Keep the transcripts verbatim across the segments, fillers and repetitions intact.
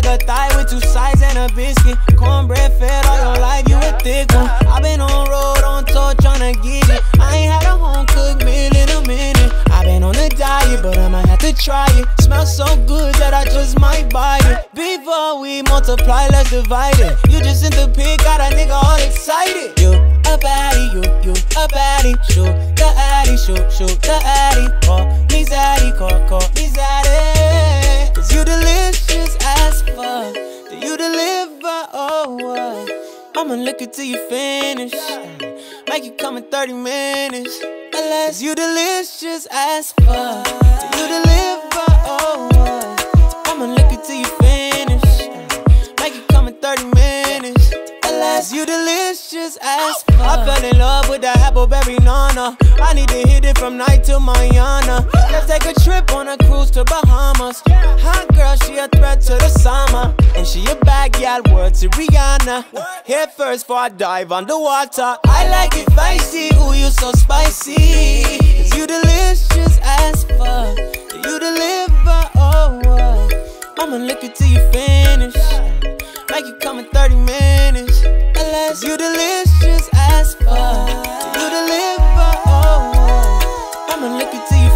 a thigh with two sides and a biscuit. Cornbread fed all your life, you a thick one. I been on road, on tour, tryna get it. I ain't had a home cooked meal in a minute. I been on a diet, but I'ma have to try it. Smells so good that I just might buy it. Before we multiply, let's divide it. You just sent the pic, got a nigga all excited. You a baddie, you, you a baddie. Shoot the addy, shoot, shoot the addy. Call me zaddy, call, call me zaddy. Cause you delicious as fuck. Do you deliver, oh what? I'ma lick it till you finish. Make you come in thirty minutes. Unless you delicious as fuck. Do you deliver, oh what? I'ma lick it till you finish. Make you come in thirty minutes. Unless you delicious as fuck. I fell in love with that appleberry nana. I need to hit it from night till mañana. Let's take a trip on a cruise to Bahamas. Hot girl, she a threat to the summer. And she a bad gal, word to Rihanna. Head first before I dive underwater. I like it spicy, ooh you so spicy. Cause you delicious as fuck. Do you deliver, oh what? I'ma lick it till you finish. Make you come in thirty minutes. Unless you delicious as fuck. Do you deliver, oh what? I'ma lick it till you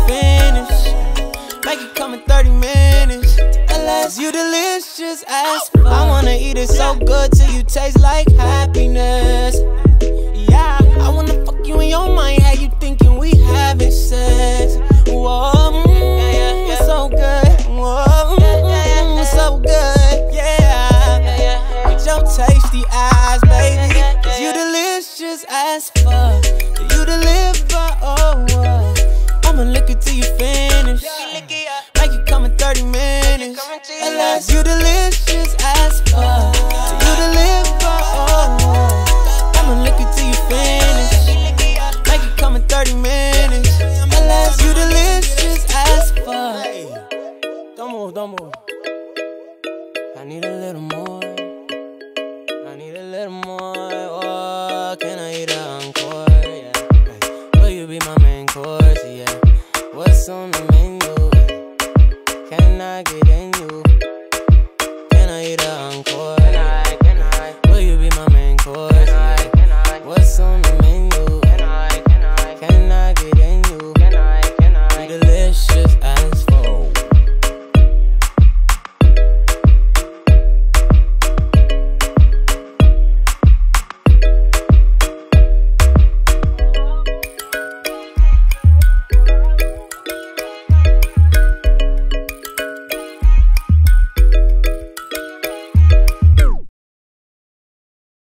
finish. Make you come in thirty minutes. Unless you delicious as fuck. I wanna eat it so good till you taste like happiness. Yeah, I wanna fuck you in your mind. How you thinking we having sex? Whoa, mm, it's so good. Whoa, mm, it's so good. Yeah, with your tasty eyes, baby. Cause you delicious as fuck. Do you deliver, oh what? I'ma lick it till you finish. Make you come in thirty minutes. Unless you delicious as fuck. Do you deliver, oh what? I'ma lick it till you finish. Make you come in thirty minutes. Unless you delicious as fuck. Don't move, don't move. I need a little more. I need a little more. Oh, can I eat an encore? Yeah. Will you be my main course? Yeah. What's on the menu? Can I get in you? Can I eat an encore? Can I? Can I? Will you be my main course? Can I? Can I? What's on the menu?